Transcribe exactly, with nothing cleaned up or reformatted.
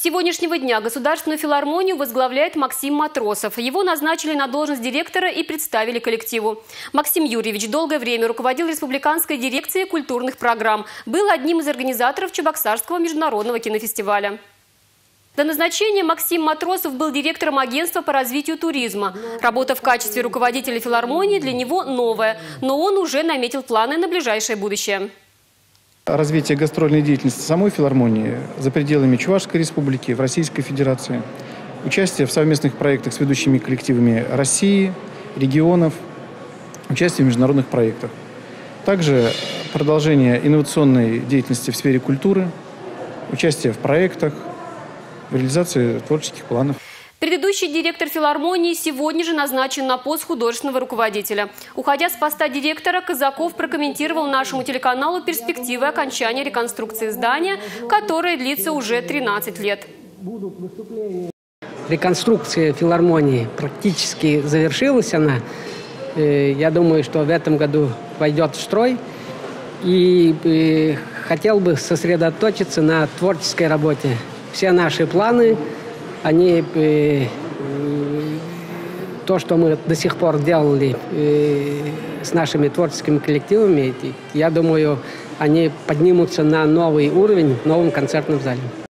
сегодняшнего дня Государственную филармонию возглавляет Максим Матросов. Его назначили на должность директора и представили коллективу. Максим Юрьевич долгое время руководил Республиканской дирекцией культурных программ. Был одним из организаторов Чебоксарского международного кинофестиваля. До назначения Максим Матросов был директором агентства по развитию туризма. Работа в качестве руководителя филармонии для него новая, но он уже наметил планы на ближайшее будущее. Развитие гастрольной деятельности самой филармонии за пределами Чувашской республики, в Российской Федерации, участие в совместных проектах с ведущими коллективами России, регионов, участие в международных проектах. Также продолжение инновационной деятельности в сфере культуры, участие в проектах, в реализации творческих планов. Предыдущий директор филармонии сегодня же назначен на пост художественного руководителя. Уходя с поста директора, Казаков прокомментировал нашему телеканалу перспективы окончания реконструкции здания, которая длится уже тринадцать лет. Реконструкция филармонии практически завершилась она. Я думаю, что в этом году войдет в строй. И хотел бы сосредоточиться на творческой работе. Все наши планы, они, э, то, что мы до сих пор делали э, с нашими творческими коллективами, я думаю, они поднимутся на новый уровень в новом концертном зале.